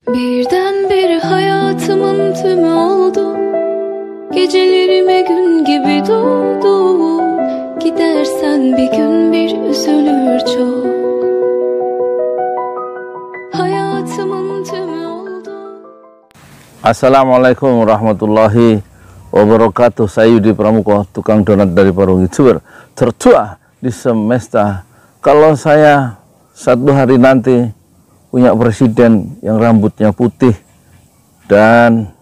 Birdenbire hayatımın tümü oldu. Gecelerime gün gibi doğdu. Gidersen bir gün bir üzülür çok. Hayatımın tümü oldu. Assalamualaikum warahmatullahi wabarakatuh. Saya Yudi Pramuko, tukang donat dari Parung, YouTuber tertua di semesta. Kalau saya satu hari nanti punya presiden yang rambutnya putih dan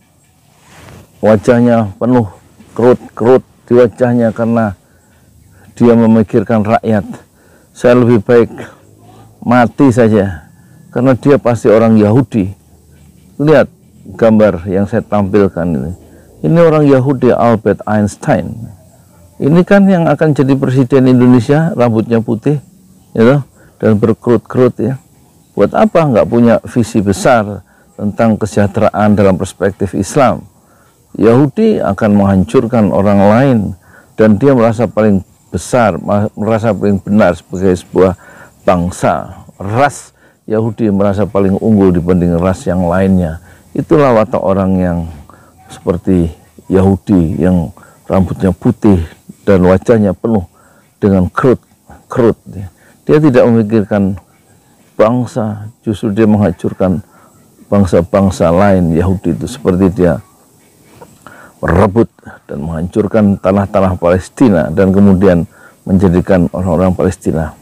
wajahnya penuh kerut-kerut di wajahnya karena dia memikirkan rakyat, saya lebih baik mati saja, karena dia pasti orang Yahudi. Lihat gambar yang saya tampilkan ini orang Yahudi, Albert Einstein. Ini kan yang akan jadi presiden Indonesia, rambutnya putih, ya, dan berkerut-kerut ya. Buat apa nggak punya visi besar tentang kesejahteraan dalam perspektif Islam? Yahudi akan menghancurkan orang lain dan dia merasa paling besar, merasa paling benar sebagai sebuah bangsa. Ras Yahudi merasa paling unggul dibanding ras yang lainnya. Itulah watak orang yang seperti Yahudi yang rambutnya putih dan wajahnya penuh dengan kerut. Dia tidak memikirkan bangsa, justru dia menghancurkan bangsa-bangsa lain. Yahudi itu seperti dia merebut dan menghancurkan tanah-tanah Palestina dan kemudian menjadikan orang-orang Palestina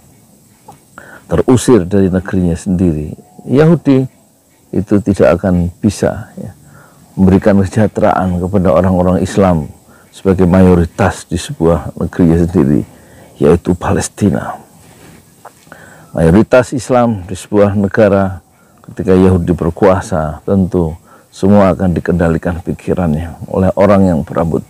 terusir dari negerinya sendiri. Yahudi itu tidak akan bisa memberikan kesejahteraan kepada orang-orang Islam sebagai mayoritas di sebuah negerinya sendiri, yaitu Palestina. Mayoritas Islam di sebuah negara ketika Yahudi berkuasa, tentu semua akan dikendalikan pikirannya oleh orang yang berambut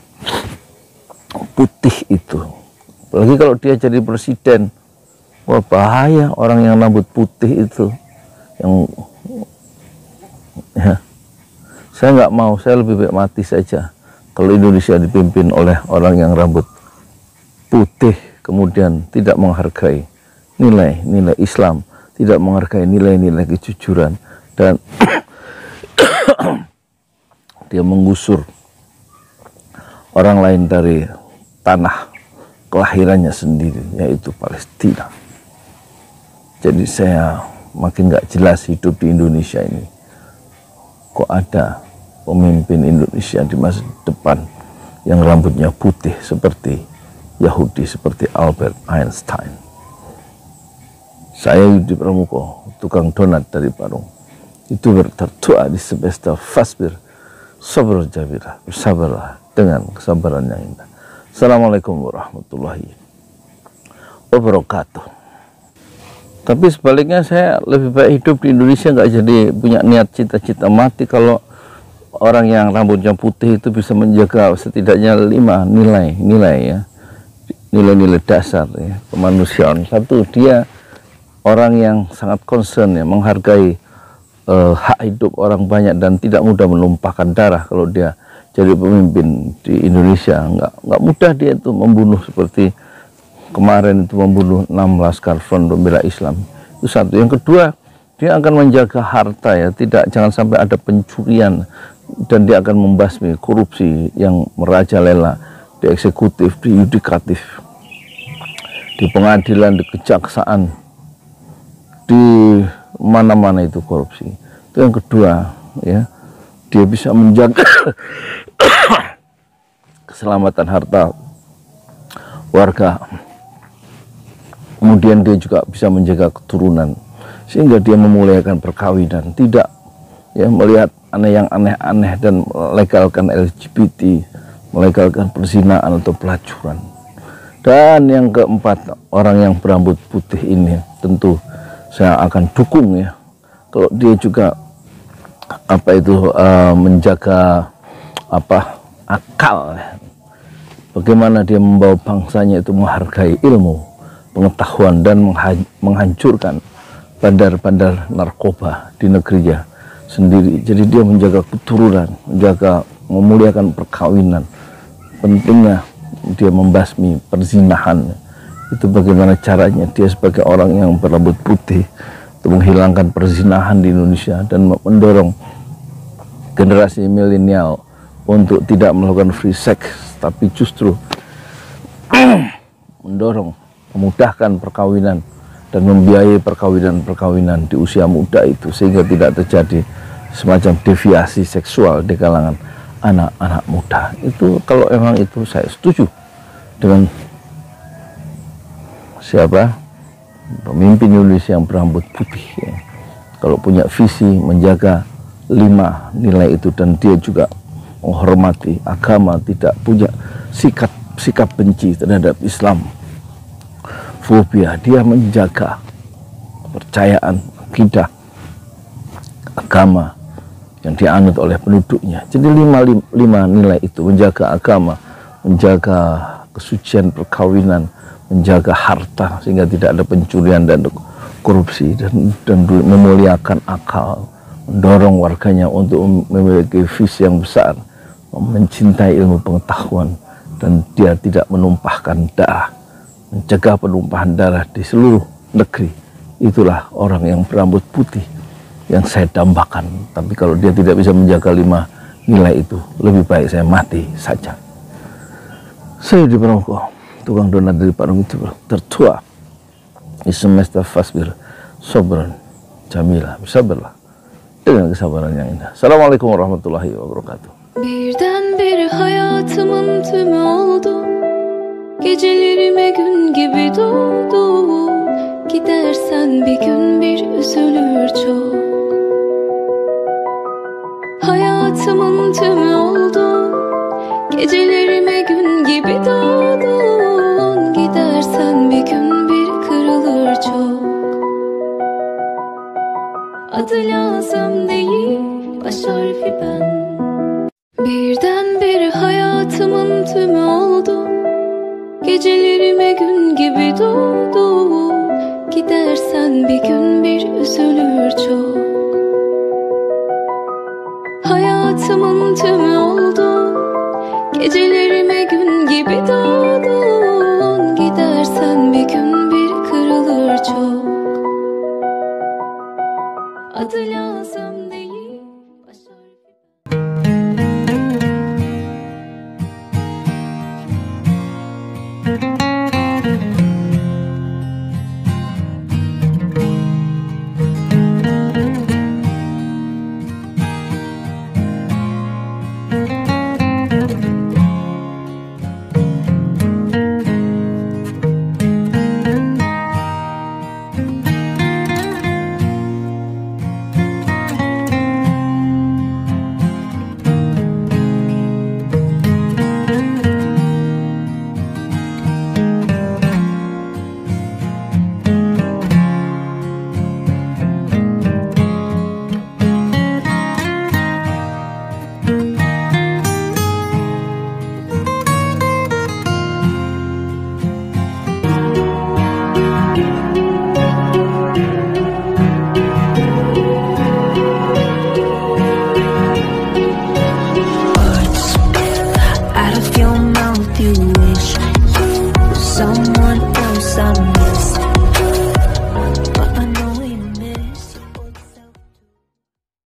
putih itu. Apalagi kalau dia jadi presiden, wah bahaya orang yang rambut putih itu. Saya nggak mau, saya lebih baik mati saja kalau Indonesia dipimpin oleh orang yang rambut putih, kemudian tidak menghargai nilai-nilai Islam, tidak menghargai nilai-nilai kejujuran, dan dia menggusur orang lain dari tanah kelahirannya sendiri, yaitu Palestina. Jadi saya makin gak jelas hidup di Indonesia ini. Kok ada pemimpin Indonesia di masa depan yang rambutnya putih seperti Yahudi, seperti Albert Einstein. Saya Yudi Pramuko, tukang donat dari Parung, itu tertua di semesta. Fasbir, sabar jabirah, bersabarlah dengan kesabaran yang indah. Assalamualaikum warahmatullahi wabarakatuh. Tapi sebaliknya saya lebih baik hidup di Indonesia, nggak jadi punya niat cita-cita mati kalau orang yang rambutnya putih itu bisa menjaga setidaknya 5 nilai ya, nilai-nilai dasar ya, kemanusiaan. Satu, dia orang yang sangat concern ya, menghargai hak hidup orang banyak dan tidak mudah menumpahkan darah. Kalau dia jadi pemimpin di Indonesia, nggak mudah dia itu membunuh seperti kemarin itu, membunuh 6 laskar Front Pembela Islam. Itu satu. Yang kedua, dia akan menjaga harta ya, jangan sampai ada pencurian, dan dia akan membasmi korupsi yang merajalela di eksekutif, di yudikatif, di pengadilan, di kejaksaan, di mana-mana itu korupsi. Itu yang kedua ya, dia bisa menjaga keselamatan harta warga. Kemudian dia juga bisa menjaga keturunan, sehingga dia memuliakan perkawinan, tidak ya melihat yang aneh-aneh dan melegalkan LGBT, melegalkan perzinaan atau pelacuran. Dan yang keempat, orang yang berambut putih ini tentu saya akan dukung ya, kalau dia juga menjaga akal ya. Bagaimana dia membawa bangsanya itu menghargai ilmu, pengetahuan, dan menghancurkan bandar-bandar narkoba di negerinya sendiri. Jadi dia menjaga keturunan, memuliakan perkawinan. Pentingnya dia membasmi perzinahan. Itu bagaimana caranya dia sebagai orang yang berambut putih untuk menghilangkan perzinahan di Indonesia dan mendorong generasi milenial untuk tidak melakukan free sex, tapi justru mendorong, memudahkan perkawinan dan membiayai perkawinan di usia muda itu, sehingga tidak terjadi semacam deviasi seksual di kalangan anak-anak muda. Itu kalau emang itu saya setuju dengan siapa pemimpin Indonesia yang berambut putih ya. Kalau punya visi menjaga 5 nilai itu, dan dia juga menghormati agama, tidak punya sikap benci terhadap Islam, fobia, dia menjaga kepercayaan, akidah, agama yang dianut oleh penduduknya. Jadi lima nilai itu, menjaga agama, menjaga kesucian perkawinan, menjaga harta sehingga tidak ada pencurian dan korupsi, dan memuliakan akal, mendorong warganya untuk memiliki visi yang besar, mencintai ilmu pengetahuan, dan dia tidak menumpahkan darah, mencegah penumpahan darah di seluruh negeri. Itulah orang yang berambut putih yang saya dambakan. Tapi kalau dia tidak bisa menjaga 5 nilai itu, lebih baik saya mati saja. Saya di Pronoko, tukang donat dari Parung itu tertua di semesta Fasbir Sobran Jamila, bersabarlah dengan kesabaran yang indah. Assalamualaikum warahmatullahi wabarakatuh. Birdenbire hayatımın tümü oldu. Gecelerime gün gibi doğdu. Gidersen bir gün bir üzülür çok. Hayatımın tümü oldu. Gecelerime gün gibi doğdun. Gidersen bir gün bir kırılır çok. Adı lazım değil, baş harfi ben. Birdenbire hayatımın tümü oldu. Gecelerime gün gibi doğdu. Gidersen bir gün bir üzülür çok. Hayatımın tümü oldu. Gecelerime gün gibi doğdun. Gidersen bir gün bir kırılır çok. Adı lazım değil.